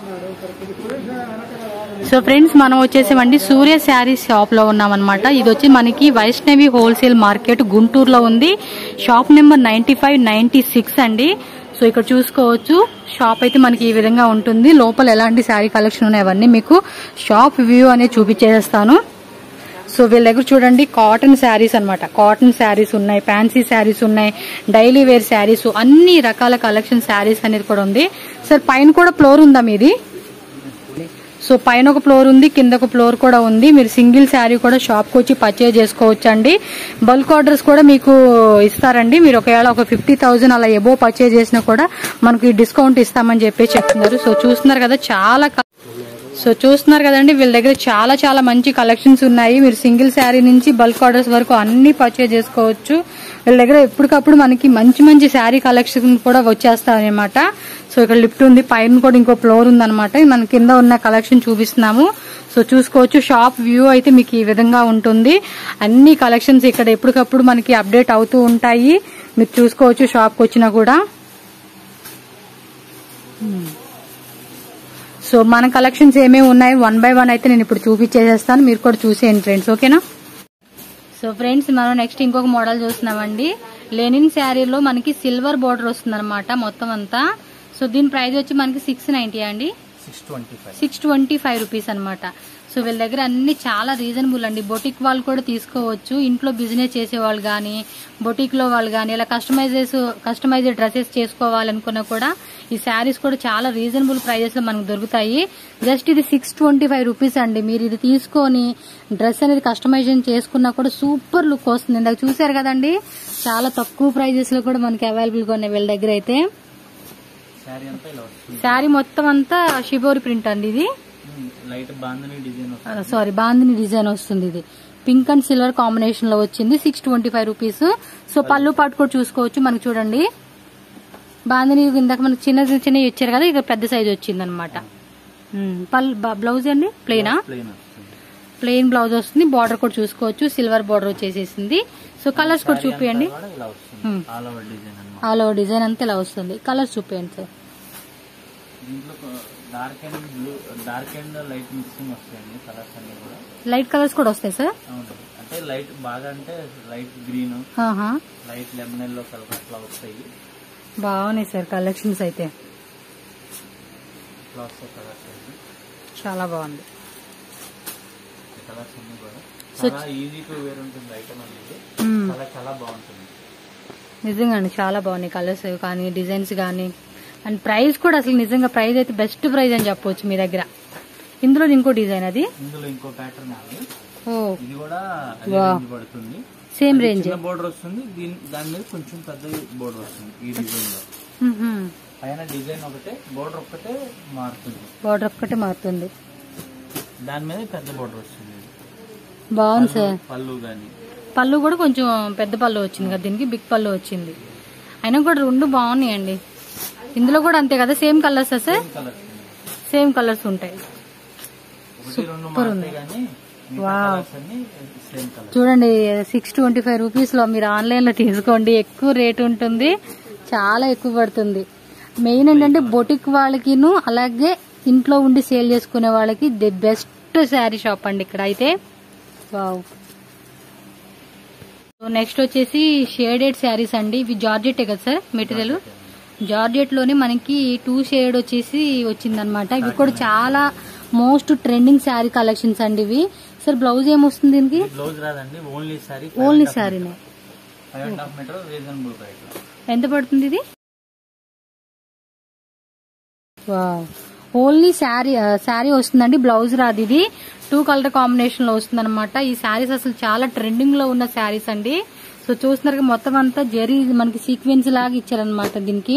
So friends, మనం వచ్చేసేవండి సూర్య saris shop లో ఉన్నామన్నమాట. ఇది వచ్చి మనకి వైష్ణవి హోల్సేల్ మార్కెట్ గుంటూరులో ఉంది. షాప్ నెంబర్ 95, 96 అండి. సో ఇక్కడ చూసుకోవచ్చు. షాప్ అయితే మనకి ఈ విధంగా ఉంటుంది. లోపల ఎలాంటి శారీ కలెక్షన్ ఉన్నాయి అవన్నీ మీకు షాప్ వ్యూ అనేది చూపించేస్తాను. సో వీళ్ళ దగ్గర చూడండి కాటన్ శారీస్ అనమాట. కాటన్ శారీస్ ఉన్నాయి, ఫ్యాన్సీ శారీస్ ఉన్నాయి, డైలీ వేర్ శారీస్, అన్ని రకాల కలెక్షన్ శారీస్ అనేది కూడా ఉంది. సార్ పైన కూడా ఫ్లోర్ ఉందా మీది? సో పైన ఒక ఫ్లోర్ ఉంది, కింద ఒక ఫ్లోర్ కూడా ఉంది. మీరు సింగిల్ శారీ కూడా షాప్ కు వచ్చి పర్చేజ్ చేసుకోవచ్చు అండి. బల్క్ ఆర్డర్స్ కూడా మీకు ఇస్తారండి. మీరు ఒకవేళ ఒక 50,000 అలా ఎబో పర్చేజ్ చేసినా కూడా మనకి డిస్కౌంట్ ఇస్తామని చెప్పి చెప్తున్నారు. సో చూస్తున్నారు కదండి, వీళ్ళ దగ్గర చాలా చాలా మంచి కలెక్షన్స్ ఉన్నాయి. మీరు సింగిల్ శారీ నుంచి బల్క్ ఆర్డర్స్ వరకు అన్ని పర్చేజ్ చేసుకోవచ్చు. వీళ్ళ దగ్గర ఎప్పటికప్పుడు మనకి మంచి మంచి శారీ కలెక్షన్ కూడా వచ్చేస్తాయి అనమాట. సో ఇక్కడ లిఫ్ట్ ఉంది, పైన కూడా ఇంకో ఫ్లోర్ ఉందన్నమాట. మన కింద ఉన్న కలెక్షన్ చూపిస్తున్నాము. సో చూసుకోవచ్చు. షాప్ వ్యూ అయితే మీకు ఈ విధంగా ఉంటుంది. అన్ని కలెక్షన్స్ ఇక్కడ ఎప్పటికప్పుడు మనకి అప్డేట్ అవుతూ ఉంటాయి. మీరు చూసుకోవచ్చు షాప్ కు వచ్చినా కూడా. సో మన కలెక్షన్స్ ఏమేమి ఉన్నాయి 1 by 1 అయితే నేను ఇప్పుడు చూపించేసేస్తాను. మీరు కూడా చూసేయండి ఫ్రెండ్స్, ఓకేనా? సో ఫ్రెండ్స్, మనం నెక్స్ట్ ఇంకొక మోడల్ చూస్తున్నామండి. లెనిన్ శారీలో మనకి సిల్వర్ బోర్డర్ వస్తుంది అనమాట మొత్తం అంతా. సో దీని ప్రైస్ వచ్చి మనకి 690 అండి, 625 రూపీస్ అనమాట. సో వీళ్ళ దగ్గర అన్ని చాలా రీజనబుల్ అండి. బొటిక్ వాళ్ళు కూడా తీసుకోవచ్చు. ఇంట్లో బిజినెస్ చేసే వాళ్ళు కానీ, బొటిక్ లో వాళ్ళు కానీ, ఇలా కస్టమైజ్డ్ డ్రెస్సెస్ చేసుకోవాలనుకున్నా కూడా ఈ శారీస్ కూడా చాలా రీజనబుల్ ప్రైజెస్ లో మనకు దొరుకుతాయి. జస్ట్ ఇది 625 రూపీస్ అండి. మీరు ఇది తీసుకొని డ్రెస్ అనేది కస్టమైజేషన్ చేసుకున్నా కూడా సూపర్ లుక్ వస్తుంది. ఇందాక చూసారు కదండి, చాలా తక్కువ ప్రైజెస్ లో కూడా మనకి అవైలబుల్ గా ఉన్నాయి వీళ్ళ దగ్గర అయితే. శారీ మొత్తం అంతా షిబోరి ప్రింట్ అండి. ఇది బాందిని డిజైన్ వస్తుంది. ఇది పింక్ అండ్ సిల్వర్ కాంబినేషన్ లో వచ్చింది. 625 రూపీస్. సో పళ్ళు పాటు కూడా చూసుకోవచ్చు. మనకి చూడండి బాందిని ఇందాక మనకి చిన్న ఇచ్చారు కదా, ఇక పెద్ద సైజ్ వచ్చింది అనమాట. బ్లౌజ్ అండి ప్లెయిన్ బ్లౌజ్ వస్తుంది. బార్డర్ కూడా చూసుకోవచ్చు, సిల్వర్ బార్డర్ వచ్చేసేసింది. సో కలర్స్ కూడా చూపియండి. ఆల్ ఓవర్ డిజైన్ అంతా ఇలా వస్తుంది. కలర్స్ చూపియండి sir. Dark and light mixing వస్తాయండి. కలర్స్ అన్ని కూడా లైట్ కలర్స్ కూడా వస్తాయి సార్. అంటే లైట్ బాగా అంటే light green, light lemon yellow colour అట్లా వస్తాయి. బాగున్నాయి సార్ కలెక్షన్స్ అయితే. చాలా బాగుంది కలర్స్ అన్ని కూడా. చాలా ఈజీ టు వేర్ ఉంటుంది ఐటమ్ అనేది. చాలా బాగుంటుంది నిజంగా అండి. చాలా బాగున్నాయి కలర్స్ కానీ, డిజైన్స్ కానీ. అండ్ ప్రైస్ కూడా అసలు నిజంగా ప్రైస్ అయితే బెస్ట్ ప్రైస్ అని చెప్పవచ్చు మీ దగ్గర. ఇందులో ఇంకో డిజైన్, అది ఇందులో ఇంకో ప్యాటర్న్. ఇది కూడా పడుతుంది. సేమ్ రేంజ్ బోర్డర్ వస్తుంది. దాని మీద కొంచెం పెద్ద బోర్డర్ వస్తుంది ఈ డిజైన్ లో. పైన డిజైన్ ఒకటే, బోర్డర్ ఒక్కటే మారుతుంది. దాని మీద పెద్ద బోర్డర్ వస్తుంది. బాగుంది సార్. పళ్ళు కూడా కొంచెం పెద్ద పళ్ళు వచ్చింది కదా, దీనికి బిగ్ పళ్ళు వచ్చింది. అయినా కూడా రెండు బాగున్నాయండి. ఇందులో కూడా అంతే కదా, same colours sir? Same colours ఉంటాయి. సూపర్ ఉంది. చూడండి 625 రూపీస్ లో మీరు ఆన్లైన్ లో తీసుకోండి. ఎక్కువ రేట్ ఉంటుంది, చాలా ఎక్కువ పడుతుంది. మెయిన్ ఏంటంటే బొటిక్ వాళ్ళకిను అలాగే ఇంట్లో ఉండి సేల్ చేసుకునే వాళ్ళకి ది బెస్ట్ శారీ షాప్ అండి ఇక్కడ అయితే. వావ్. నెక్స్ట్ వచ్చేసి షేడెడ్ శారీస్ అండి. ఇవి జార్జెట్ కదా సార్ మెటీరియల్? జార్జెట్ లోనే మనకి 2 షేడ్ వచ్చేసి వచ్చిందనమాట. ఇవి కూడా చాలా మోస్ట్ ట్రెండింగ్ శారీ కలెక్షన్స్ అండి ఇవి. సార్ బ్లౌజ్ ఏమొస్తుంది దీనికి? ఓన్లీ శారీనే. ఎంత పడుతుంది ఇది? ఓన్లీ శారీ వస్తుందండి, బ్లౌజ్ రాదు. ఇది 2 కలర్ కాంబినేషన్ లో వస్తుంది అనమాట. ఈ శారీస్ అసలు చాలా ట్రెండింగ్ లో ఉన్న శారీస్ అండి. సో చూస్తున్నారు మొత్తం అంతా జరీ మనకి సీక్వెన్స్ లాగా ఇచ్చారనమాట. దీనికి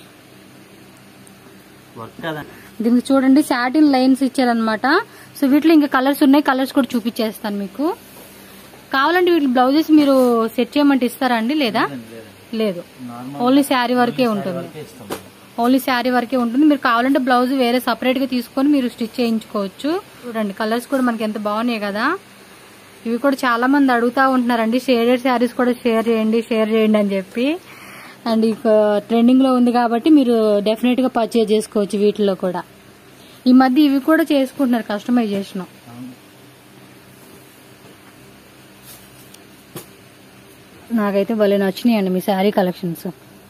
చూడండి సాటిన్ లైన్స్ ఇచ్చారనమాట. సో వీటిలో ఇంకా కలర్స్ ఉన్నాయి, కలర్స్ కూడా చూపించేస్తాను మీకు. కావాలంటే వీటి బ్లౌజెస్ మీరు సెట్ చేయమంటే ఇస్తారా అండి? లేదా? లేదు, ఓన్లీ శారీ వరకే ఉంటుంది. మీరు కావాలంటే బ్లౌజ్ వేరే సపరేట్ గా తీసుకొని మీరు స్టిచ్ చేయించుకోవచ్చు. చూడండి కలర్స్ కూడా మనకి ఎంత బాగున్నాయి కదా. ఇవి కూడా చాలా మంది అడుగుతా ఉంటున్నారండి, షేడెడ్ శారీస్ కూడా షేర్ చేయండి అని చెప్పి. అండ్ ఇక ట్రెండింగ్ లో ఉంది కాబట్టి మీరు డెఫినెట్ గా పర్చేజ్ చేసుకోవచ్చు వీటిలో కూడా. ఈ మధ్య ఇవి కూడా చేసుకుంటున్నారు కస్టమైజేషన్. నాకైతే భలే నచ్చినాయండి మీ sari collections.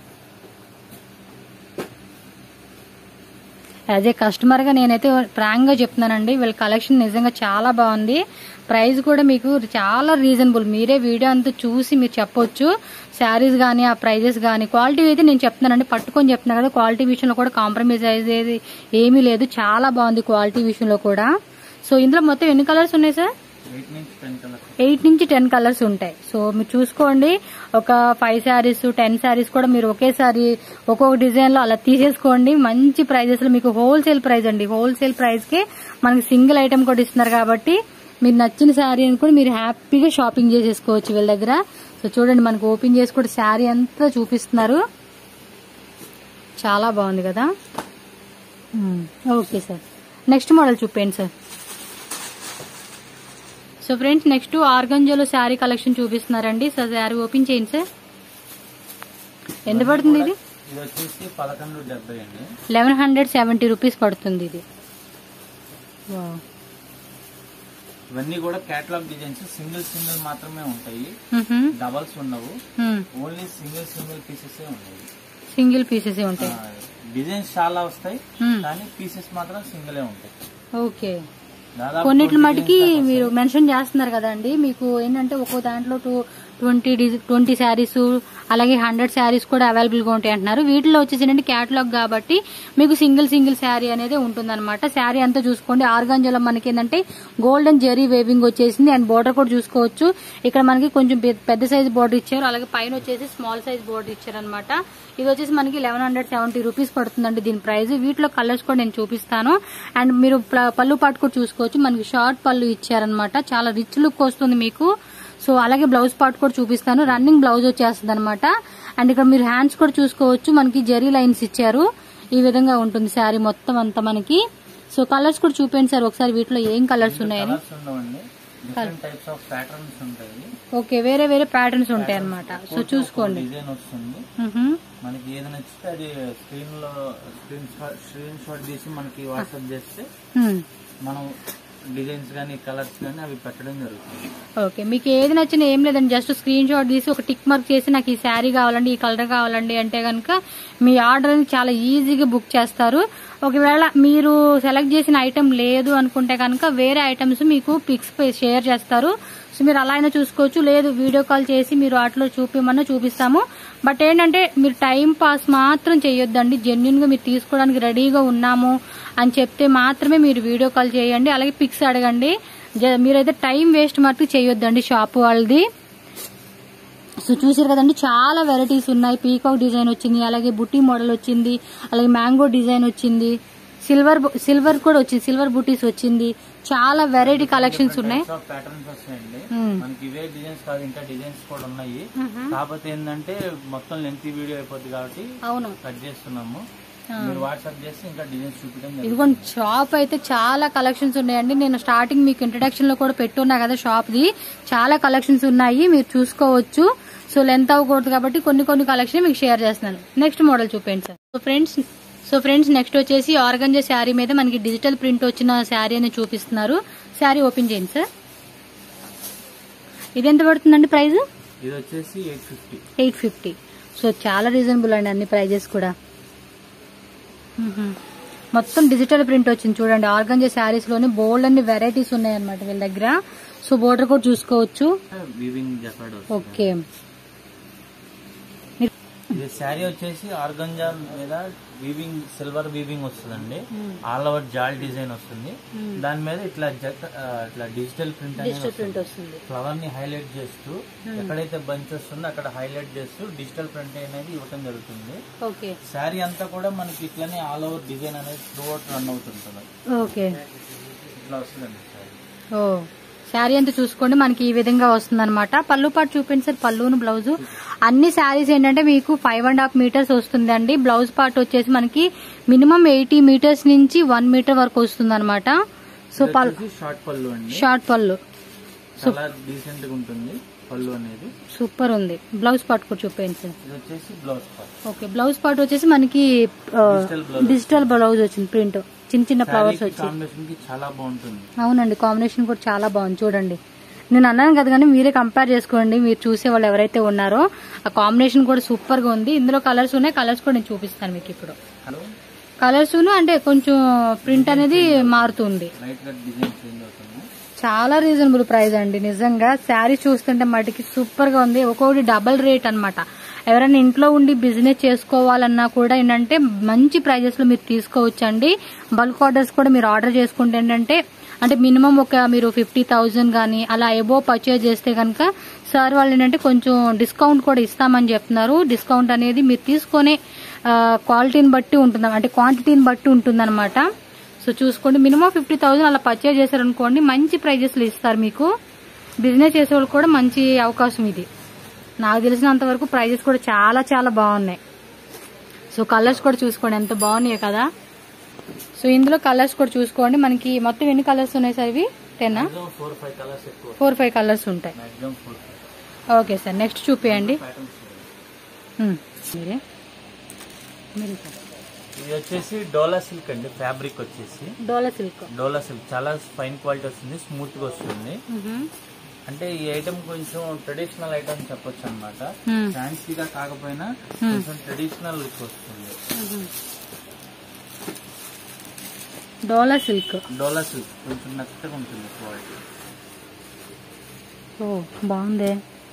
As a customer గా నేనైతే ఫ్రాంక్ గా చెప్తున్నానండి, వీళ్ళ కలెక్షన్ నిజంగా చాలా బాగుంది. ప్రైస్ కూడా మీకు చాలా రీజనబుల్. మీరే వీడియో అంతా చూసి మీరు చెప్పొచ్చు శారీస్ కానీ ఆ ప్రైజెస్ కానీ. క్వాలిటీ అయితే నేను చెప్తున్నానండి, పట్టుకొని చెప్తున్నా కదా, క్వాలిటీ విషయంలో కూడా కాంప్రమైజ్ అయ్యేది ఏమీ లేదు. చాలా బాగుంది క్వాలిటీ విషయంలో కూడా. సో ఇందులో మొత్తం ఎన్ని కలర్స్ ఉన్నాయి సార్? 8 నుంచి 10 కలర్స్ ఉంటాయి. సో మీరు చూసుకోండి, ఒక 5 శారీస్ 10 శారీస్ కూడా మీరు ఒకేసారి ఒక్కొక్క డిజైన్ లో అలా తీసేసుకోండి. మంచి ప్రైజెస్ లో మీకు హోల్సేల్ ప్రైస్ అండి. హోల్సేల్ ప్రైస్ కి మనకి సింగిల్ ఐటమ్ కూడా ఇస్తున్నారు కాబట్టి మీరు నచ్చిన శారీ అని కూడా మీరు హ్యాపీగా షాపింగ్ చేసేసుకోవచ్చు వీళ్ళ దగ్గర. సో చూడండి, మనకు ఓపెన్ చేసి కూడా శారీ అంతా చూపిస్తున్నారు. చాలా బాగుంది కదా. ఓకే సార్, నెక్స్ట్ మోడల్ చూపండి సార్. సో ఫ్రెండ్స్, నెక్స్ట్ ఆర్గంజాలో శారీ కలెక్షన్ చూపిస్తున్నారండి. సో శారీ ఓపెన్ చేయండి సార్. ఎంత పడుతుంది ఇది? 1170 రూపీస్ పడుతుంది ఇది. ఇవన్నీ కూడా కేటలాగ్ డిజైన్స్, సింగిల్ సింగిల్ మాత్రమే ఉంటాయి, డబల్స్ ఉండవు. ఓన్లీ సింగిల్ పీసెస్ ఉంటాయి. సింగిల్ పీసెస్ ఉంటాయి. డిజైన్స్ చాలా వస్తాయి కానీ పీసెస్ మాత్రం సింగిల్ ఉంటాయి. ఓకే, కొన్నిటి మటుకి మీరు మెన్షన్ చేస్తున్నారు కదండి, మీకు ఏంటంటే ఒక్కో దాంట్లో 20 శారీస్ అలాగే 100 శారీస్ కూడా అవైలబుల్ గా ఉంటాయి అంటున్నారు. వీటిలో వచ్చేసి క్యాటలాగ్ కాబట్టి మీకు సింగిల్ శారీ అనేది ఉంటుందన్నమాట. శారీ అంతా చూసుకోండి. ఆర్గాంజాలో మనకి ఏంటంటే గోల్డెన్ జెరీ వేవింగ్ వచ్చేసింది అండ్ బోర్డర్ కూడా చూసుకోవచ్చు. ఇక్కడ మనకి కొంచెం పెద్ద సైజ్ బోర్డర్ ఇచ్చారు, అలాగే పైన వచ్చేసి స్మాల్ సైజ్ బోర్డర్ ఇచ్చారు అనమాట. ఇది వచ్చేసి మనకి 1170 రూపీస్ పడుతుందండి దీని ప్రైస్. వీటిలో కలర్స్ కూడా నేను చూపిస్తాను. అండ్ మీరు పళ్ళు పాటు కూడా చూసుకోవచ్చు, మనకి షార్ట్ పళ్ళు ఇచ్చారనమాట. చాలా రిచ్ లుక్ వస్తుంది మీకు. సో అలాగే బ్లౌజ్ పార్ట్ కూడా చూపిస్తాను. రన్నింగ్ బ్లౌజ్ వచ్చేస్తుంది అనమాట. అండ్ ఇక్కడ మీరు హ్యాండ్స్ కూడా చూసుకోవచ్చు, మనకి జరీ లైన్స్ ఇచ్చారు. ఈ విధంగా ఉంటుంది శారీ మొత్తం అంతా మనకి. సో కలర్స్ కూడా చూపండి సార్ ఒకసారి, వీటిలో ఏం కలర్స్ ఉన్నాయని. ఓకే, వేరే వేరే ప్యాటర్న్స్ ఉంటాయి అనమాట. సో చూసుకోండి. మనకి ఏది నచ్చితే అది స్క్రీన్ షాట్ తీసి మనకి వాట్సాప్ చేస్తే మనం డిజైన్స్ గానీ కలర్స్ గానీ అవి పెట్టడం జరుగుతుంది. ఓకే, మీకు ఏది నచ్చినా ఏం లేదండి, జస్ట్ స్క్రీన్ షాట్ తీసి ఒక టిక్ మార్క్ చేసి నాకు ఈ శారీ కావాలండి, ఈ కలర్ కావాలండి అంటే కనుక మీ ఆర్డర్ చాలా ఈజీగా బుక్ చేస్తారు. ఒకవేళ మీరు సెలెక్ట్ చేసిన ఐటమ్ లేదు అనుకుంటే కనుక వేరే ఐటమ్స్ మీకు పిక్స్ షేర్ చేస్తారు. సో మీరు అలా అయినా చూసుకోవచ్చు, లేదు వీడియో కాల్ చేసి మీరు వాటిలో చూపిమన్నా చూపిస్తాము. బట్ ఏంటంటే మీరు టైం పాస్ మాత్రం చేయొద్దండి. జెన్యున్ గా మీరు తీసుకోవడానికి రెడీగా ఉన్నాము అని చెప్తే మాత్రమే మీరు వీడియో కాల్ చేయండి, అలాగే పిక్స్ అడగండి. మీరైతే టైం వేస్ట్ మటుకు చేయొద్దండి షాప్ వాళ్ళది. సో చూసారు కదండి, చాలా వెరైటీస్ ఉన్నాయి. పీకాక్ డిజైన్ వచ్చింది, అలాగే బుట్టి మోడల్ వచ్చింది, అలాగే మ్యాంగో డిజైన్ వచ్చింది, సిల్వర్ కూడా వచ్చింది, సిల్వర్ బుటీస్ వచ్చింది. చాలా వెరైటీ కలెక్షన్స్ ఉన్నాయి. మనకి ఇవే డిజైన్స్ కాదు, ఇంకా డిజైన్స్ కూడా ఉన్నాయి. కాకపోతే ఏంటంటే మొత్తం లెంత్ వీడియో అయిపోద్ది కాబట్టి అవును కట్ చేస్తున్నాము. మీరు వాట్సాప్ చేస్తే ఇంకా డిజైన్స్ చూపించడం. ఇదిగోండి, షాప్ అయితే చాలా కలెక్షన్స్ ఉన్నాయండి. నేను స్టార్టింగ్ మీకు ఇంట్రడక్షన్ లో కూడా పెట్టున్నా కదా షాప్ ది. చాలా కలెక్షన్స్ ఉన్నాయి, మీరు చూసుకోవచ్చు. సో లెంత్ అవ్వకూడదు కాబట్టి కొన్ని కలెక్షన్ మీకు షేర్ చేస్తున్నాను. నెక్స్ట్ మోడల్ చూపండి సార్. సో ఫ్రెండ్స్ నెక్స్ట్ వచ్చేసి ఆర్గంజా శారీ మీద మనకి డిజిటల్ ప్రింట్ వచ్చిన శారీ అని చూపిస్తున్నారు. శారీ ఓపెన్ చేయండి సార్. ఇది ఎంత పడుతుందండి ప్రైస్? ఇది వచ్చేసి 850. సో చాలా రీజనబుల్ అండి అన్ని ప్రైజెస్ కూడా. మొత్తం డిజిటల్ ప్రింట్ వచ్చింది చూడండి. ఆర్గంజా శారీస్ లోని బోల్డ్ అన్ని వెరైటీస్ ఉన్నాయి అనమాట వీళ్ళ దగ్గర. సో బోర్డర్ కూడా చూసుకోవచ్చు. ఓకే, ఇది శారీ వచ్చేసి ఆర్గంజా మీద వీవింగ్, సిల్వర్ వీవింగ్ వస్తుందండి. ఆల్ ఓవర్ జాల్ డిజైన్ వస్తుంది. దాని మీద ఇట్లా డిజిటల్ ప్రింట్ వస్తుంది. ఫ్లవర్ ని హైలైట్ చేస్తూ ఎక్కడైతే బంచ్ వస్తుందో అక్కడ హైలైట్ చేస్తూ డిజిటల్ ప్రింట్ అనేది ఇవ్వడం జరుగుతుంది. శారీ అంతా కూడా మనకి ఇట్లానే ఆల్ ఓవర్ డిజైన్ అనేది త్రూ అవుట్ రన్ అవుతుంటుంది. ఇట్లా వస్తుందండి శారీ. శారీ అంతా చూసుకోండి, మనకి ఈ విధంగా వస్తుంది అనమాట. పళ్ళు పాటు చూపించి సార్, పళ్ళును బ్లౌజ్. అన్ని శారీస్ ఏంటంటే మీకు 5.5 మీటర్స్ వస్తుందండి. బ్లౌజ్ పార్ట్ వచ్చేసి మనకి మినిమం 80 మీటర్స్ నుంచి 1 మీటర్ వరకు వస్తుంది అనమాట. సో షార్ట్ పళ్ళు డీసెంట్ గా ఉంటుంది. పళ్ళు అనేది సూపర్ ఉంది. బ్లౌజ్ పార్ట్ కూడా చూపించండి సార్. వచ్చేసి blouse part. Okay, blouse part వచ్చేసి మనకి డిజిటల్ బ్లౌజ్ వచ్చింది, ప్రింట్ చిన్న చిన్న ఫ్లవర్స్ వచ్చి కాంబినేషన్ కి చాలా బాగుంటుంది. అవునండి, కాంబినేషన్ కూడా చాలా బాగుంది. చూడండి, నేను అన్నాను కదా, కానీ మీరే కంపేర్ చేసుకోండి. మీరు చూసే వాళ్ళు ఎవరైతే ఉన్నారో ఆ కాంబినేషన్ కూడా సూపర్ గా ఉంది. ఇందులో కలర్స్ ఉన్నాయి, కలర్స్ కూడా నేను చూపిస్తాను మీకు ఇప్పుడు. కలర్స్ అంటే కొంచెం ప్రింట్ అనేది మారుతుంది. చాలా రీజనబుల్ ప్రైస్ అండి. నిజంగా శారీ చూస్తుంటే మటుకి సూపర్ గా ఉంది. ఒక్కొక్కటి డబల్ రేట్ అన్నమాట. ఎవరైనా ఇంట్లో ఉండి బిజినెస్ చేసుకోవాలన్నా కూడా ఏంటంటే మంచి ప్రైజెస్ లో మీరు తీసుకోవచ్చండి. బల్క్ ఆర్డర్స్ కూడా మీరు ఆర్డర్ చేసుకుంటే ఏంటంటే అంటే మినిమం మీరు 50,000 గానీ అలా ఎబో పర్చేజ్ చేస్తే కనుక సార్ వాళ్ళు ఏంటంటే కొంచెం డిస్కౌంట్ కూడా ఇస్తామని చెప్తున్నారు. డిస్కౌంట్ అనేది మీరు తీసుకునే క్వాలిటీని బట్టి ఉంటుంది, అంటే క్వాంటిటీని బట్టి ఉంటుందన్నమాట. సో చూసుకోండి, మినిమం 50,000 అలా పర్చేజ్ చేశారనుకోండి, మంచి ప్రైజెస్ లో ఇస్తారు మీకు. బిజినెస్ చేసే వాళ్ళు కూడా మంచి అవకాశం ఇది. నాకు తెలిసినంత వరకు ప్రైజెస్ కూడా చాలా చాలా బాగున్నాయి. సో కలర్స్ కూడా చూసుకోండి ఎంత బాగున్నాయి కదా. సో ఇందులో కలర్స్ కూడా చూసుకోండి. మనకి మొత్తం ఎన్ని కలర్స్ ఉన్నాయి సార్? ఇవి 10 4-5 కలర్స్ ఉంటాయి. ఓకే సార్, నెక్స్ట్ చూపియండి. మీరే ఇది వచ్చేసి డోలా సిల్క్ అండి. ఫ్యాబ్రిక్ వచ్చేసి డోలా సిల్క్ చాలా ఫైన్ క్వాలిటీ వస్తుంది, స్మూత్ గా వస్తుంది. అంటే ఈ ఐటమ్ కొంచెం ట్రెడిషనల్ ఐటమ్ చెప్పొచ్చు అనమాట. ఫ్యాన్సీగా కాకపోయినా కొంచెం ట్రెడిషనల్ లుక్ వస్తుంది. డోలా సిల్క్ కొంచెం మెత్తగా ఉంటుంది క్వాలిటీ. ఓ బాగుంది.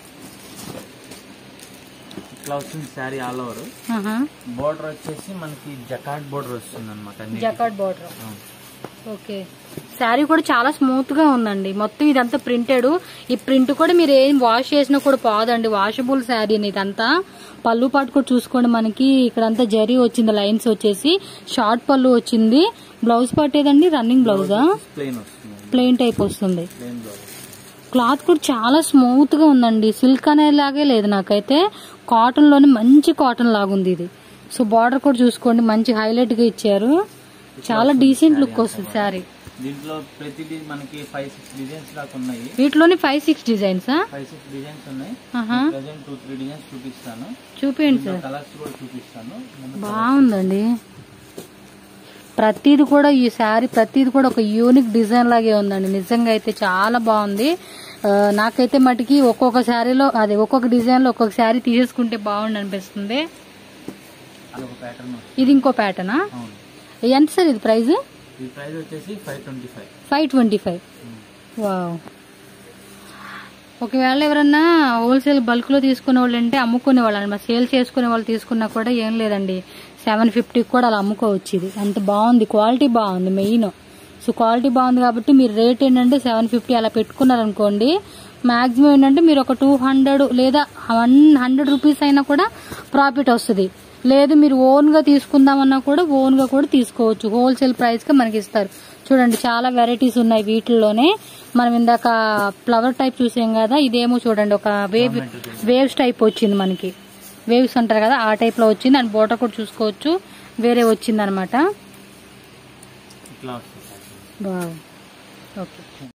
ఇట్లా వస్తుంది శారీ ఆల్ ఓవర్. బోర్డర్ వచ్చేసి మనకి జకార్డ్ బోర్డర్ వస్తుంది అనమాట. Jacquard border. ఓకే, శారీ కూడా చాలా స్మూత్ గా ఉందండి. మొత్తం ఇదంతా ప్రింటెడ్. ఈ ప్రింట్ కూడా మీరు ఏం వాష్ చేసినా కూడా పోదండి, వాషబుల్ శారీ. ఇదంతా పళ్ళు పాటు కూడా చూసుకోండి. మనకి ఇక్కడంతా జరీ వచ్చింది, లైన్స్ వచ్చేసి షార్ట్ పళ్ళు వచ్చింది. బ్లౌజ్ పార్ట్ ఏదండి? రన్నింగ్ బ్లౌజా? ప్లెయిన్ టైప్ వస్తుంది. క్లాత్ కూడా చాలా స్మూత్ గా ఉందండి. సిల్క్ అనేలాగే లేదు నాకైతే. కాటన్ లోనే మంచి కాటన్ లాగుంది ఇది. సో బార్డర్ కూడా చూసుకోండి, మంచి హైలైట్ గా ఇచ్చారు. చాలా డీసెంట్ లుక్ వస్తుంది శారీ. దీంట్లో ప్రతి మనకి 5-6 డిజైన్స్ దాకా ఉన్నాయి. వీటిలోని 5-6 డిజైన్స్ 5-6 డిజైన్స్ ఉన్నాయి. ప్రెజెంట్ 2-3 డిజైన్స్ చూపిస్తాను. చూపించండి సార్. కలర్స్ కూడా చూపిస్తాను. బాగుందండి ప్రతిది కూడా. ఈ శారీ ప్రతిది కూడా ఒక యూనిక్ డిజైన్ లాగే ఉందండి. నిజంగా అయితే చాలా బాగుంది. నాకైతే మటుకి ఒక్కొక్క శారీలో అదే ఒక్కొక్క డిజైన్ లో ఒక్కొక్క శారీ తీసేసుకుంటే బాగుంది అనిపిస్తుంది. ఇది ఇంకో ప్యాటర్నా? ఎంత సార్ ఇది ప్రైస్? ఈ ప్రైస్ వచ్చేసి 525. వావ్. ఒకవేళ ఎవరన్నా హోల్సేల్ బల్క్ లో తీసుకునే వాళ్ళు అంటే అమ్ముకునే వాళ్ళు అనమాట, సేల్ చేసుకునే వాళ్ళు తీసుకున్నా కూడా ఏం లేదండి, 750 కూడా అలా అమ్ముకోవచ్చు. ఇది అంత బాగుంది, క్వాలిటీ బాగుంది మెయిన్. సో క్వాలిటీ బాగుంది కాబట్టి మీరు రేట్ ఏంటంటే 750 అలా పెట్టుకున్నారనుకోండి, మాక్సిమం ఏంటంటే మీరు ఒక 200 లేదా 100 రూపీస్ అయినా కూడా ప్రాఫిట్ వస్తుంది. లేదు మీరు ఓన్ గా తీసుకుందామన్నా కూడా ఓన్ గా కూడా తీసుకోవచ్చు. హోల్సేల్ ప్రైస్ గా మనకి ఇస్తారు. చూడండి చాలా వెరైటీస్ ఉన్నాయి వీటిల్లోనే. మనం ఇందాక ఫ్లవర్ టైప్ చూసాం కదా, ఇదేమో చూడండి ఒక వేవ్స్ టైప్ వచ్చింది మనకి. వేవ్స్ అంటారు కదా, ఆ టైప్ లో వచ్చింది. అండ్ బోర్డర్ కూడా చూసుకోవచ్చు, వేరే వచ్చింది అనమాట. ఓకే.